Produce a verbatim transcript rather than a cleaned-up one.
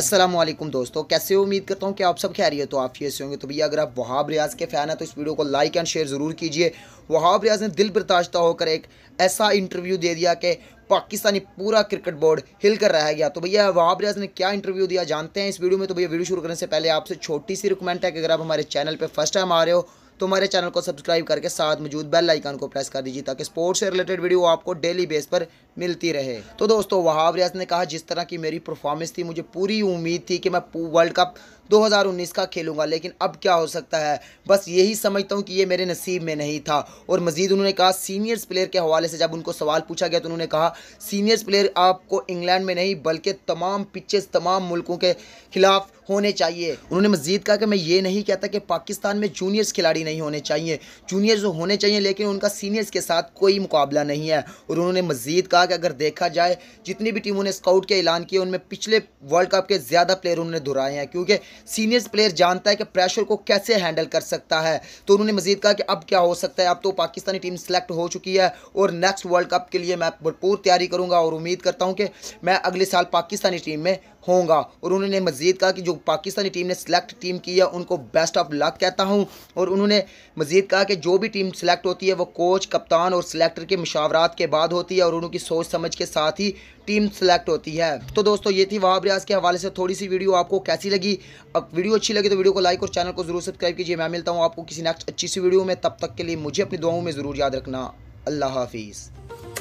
अस्सलाम वालेकुम दोस्तों, कैसे हो? उम्मीद करता हूँ कि आप सब खैरियत हो, आफियत से होंगे। तो भैया अगर आप वहाब रियाज़ के फ़ैन हैं तो इस वीडियो को लाइक एंड शेयर ज़रूर कीजिए। वहाब रियाज़ ने दिल बर्दाश्त होकर एक ऐसा इंटरव्यू दे दिया कि पाकिस्तानी पूरा क्रिकेट बोर्ड हिल कर रह गया। तो भैया वहाब रियाज़ ने क्या इंटरव्यू दिया जानते हैं इस वीडियो में। तो भैया वीडियो शुरू करने से पहले आपसे छोटी सी रिकमेंड है कि अगर आप हमारे चैनल पर फर्स्ट टाइम आ रहे हो तो हमारे चैनल को सब्सक्राइब करके साथ मौजूद बेल आइकन को प्रेस कर दीजिए ताकि स्पोर्ट्स से रिलेटेड वीडियो आपको डेली बेस पर मिलती रहे। तो दोस्तों वहाब रियाज़ ने कहा, जिस तरह की मेरी परफॉर्मेंस थी मुझे पूरी उम्मीद थी कि मैं वर्ल्ड कप दो हज़ार उन्नीस का खेलूंगा, लेकिन अब क्या हो सकता है, बस यही समझता हूं कि ये मेरे नसीब में नहीं था। और मजीद उन्होंने कहा, सीनियर्स प्लेयर के हवाले से जब उनको सवाल पूछा गया तो उन्होंने कहा, सीनियर्स प्लेयर आपको इंग्लैंड में नहीं बल्कि तमाम पिचेस तमाम मुल्कों के खिलाफ होने चाहिए। उन्होंने मजीद कहा कि मैं ये नहीं कहता कि पाकिस्तान में जूनियर्स खिलाड़ी नहीं होने चाहिए, जूनियर्स होने चाहिए लेकिन उनका सीनियर्स के साथ कोई मुकाबला नहीं है। और उन्होंने मजीद कहा कि अगर देखा जाए जितनी भी टीमों ने स्काउट के ऐलान किए उनमें पिछले वर्ल्ड कप के ज़्यादा प्लेयर उन्होंने दोहराए हैं, क्योंकि सीनियर्स प्लेयर जानता है कि प्रेशर को कैसे हैंडल कर सकता है। तो उन्होंने मजीद कहा कि अब क्या हो सकता है, अब तो पाकिस्तानी टीम सेलेक्ट हो चुकी है और नेक्स्ट वर्ल्ड कप के लिए मैं भरपूर तैयारी करूंगा और उम्मीद करता हूं कि मैं अगले साल पाकिस्तानी टीम में होगा। और उन्होंने मजीद कहा कि जो पाकिस्तानी टीम ने सिलेक्ट टीम की है उनको बेस्ट ऑफ लक कहता हूं। और उन्होंने मजीद कहा कि जो भी टीम सिलेक्ट होती है वो कोच, कप्तान और सिलेक्टर के मशावरात के बाद होती है और उनकी सोच समझ के साथ ही टीम सेलेक्ट होती है। तो दोस्तों ये थी वहाब रियाज़ के हवाले से थोड़ी सी वीडियो। आपको कैसी लगी? अब वीडियो अच्छी लगी तो वीडियो को लाइक और चैनल को जरूर सब्सक्राइब कीजिए। मैं मिलता हूँ आपको किसी नेक्स्ट अच्छी सी वीडियो में, तब तक के लिए मुझे अपनी दुआओं में ज़रूर याद रखना। अल्लाह हाफिज़।